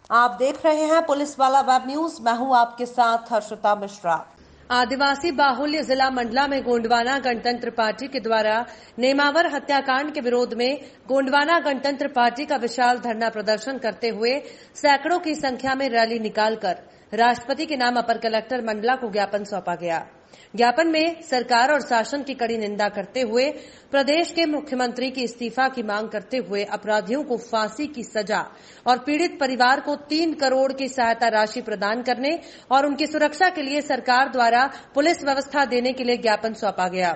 आप देख रहे हैं पुलिस वाला वेब न्यूज। मैं हूं आपके साथ हर्षिता मिश्रा। आदिवासी बाहुल्य जिला मंडला में गोंडवाना गणतंत्र पार्टी के द्वारा नेमावर हत्याकांड के विरोध में गोंडवाना गणतंत्र पार्टी का विशाल धरना प्रदर्शन करते हुए सैकड़ों की संख्या में रैली निकालकर राष्ट्रपति के नाम अपर कलेक्टर मंडला को ज्ञापन सौंपा गया। ज्ञापन में सरकार और शासन की कड़ी निंदा करते हुए प्रदेश के मुख्यमंत्री की इस्तीफा की मांग करते हुए अपराधियों को फांसी की सजा और पीड़ित परिवार को 3 करोड़ की सहायता राशि प्रदान करने और उनकी सुरक्षा के लिए सरकार द्वारा पुलिस व्यवस्था देने के लिए ज्ञापन सौंपा गया।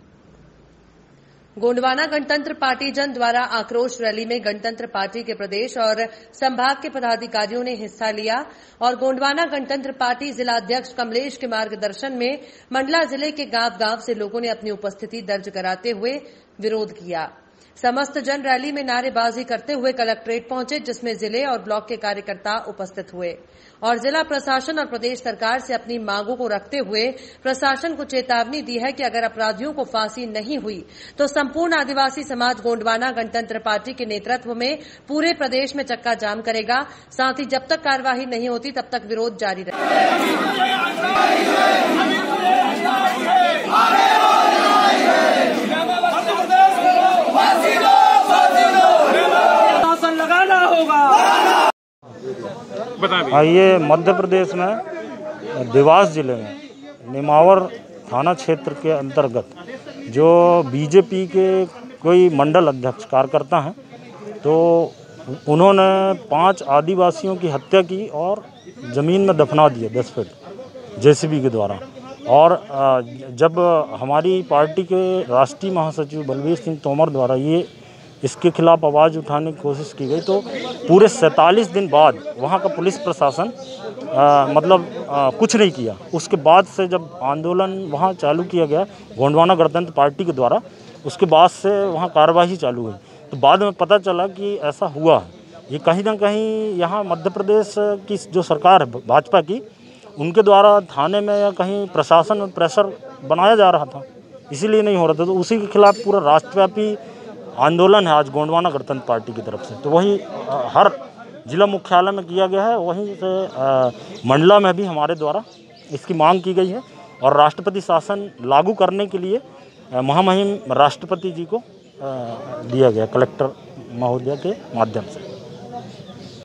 गोंडवाना गणतंत्र पार्टी जन द्वारा आक्रोश रैली में गणतंत्र पार्टी के प्रदेश और संभाग के पदाधिकारियों ने हिस्सा लिया और गोंडवाना गणतंत्र पार्टी जिला अध्यक्ष कमलेश के मार्गदर्शन में मंडला जिले के गांव-गांव से लोगों ने अपनी उपस्थिति दर्ज कराते हुए विरोध किया। समस्त जन रैली में नारेबाजी करते हुए कलेक्ट्रेट पहुंचे, जिसमें जिले और ब्लॉक के कार्यकर्ता उपस्थित हुए और जिला प्रशासन और प्रदेश सरकार से अपनी मांगों को रखते हुए प्रशासन को चेतावनी दी है कि अगर अपराधियों को फांसी नहीं हुई तो संपूर्ण आदिवासी समाज गोंडवाना गणतंत्र पार्टी के नेतृत्व में पूरे प्रदेश में चक्का जाम करेगा। साथ ही जब तक कार्यवाही नहीं होती तब तक विरोध जारी रहेगा। ये मध्य प्रदेश में देवास जिले में नेमावर थाना क्षेत्र के अंतर्गत जो बीजेपी के कोई मंडल अध्यक्ष कार्यकर्ता हैं, तो उन्होंने 5 आदिवासियों की हत्या की और ज़मीन में दफना दिए 10 फीट जेसीबी के द्वारा। और जब हमारी पार्टी के राष्ट्रीय महासचिव बलबीर सिंह तोमर द्वारा इसके खिलाफ आवाज़ उठाने की कोशिश की गई, तो पूरे 47 दिन बाद वहाँ का पुलिस प्रशासन कुछ नहीं किया। उसके बाद से जब आंदोलन वहाँ चालू किया गया गोंडवाना गणतंत्र पार्टी के द्वारा, उसके बाद से वहाँ कार्रवाई चालू हुई। तो बाद में पता चला कि ऐसा हुआ है। ये कहीं ना कहीं यहाँ मध्य प्रदेश की जो सरकार है भाजपा की, उनके द्वारा थाने में या कहीं प्रशासन में प्रेशर बनाया जा रहा था, इसीलिए नहीं हो रहा था। तो उसी के खिलाफ पूरा राष्ट्रव्यापी आंदोलन है आज गोंडवाना गणतंत्र पार्टी की तरफ से। तो वही हर जिला मुख्यालय में किया गया है, वहीं से मंडला में भी हमारे द्वारा इसकी मांग की गई है और राष्ट्रपति शासन लागू करने के लिए महामहिम राष्ट्रपति जी को दिया गया कलेक्टर महोदय के माध्यम से।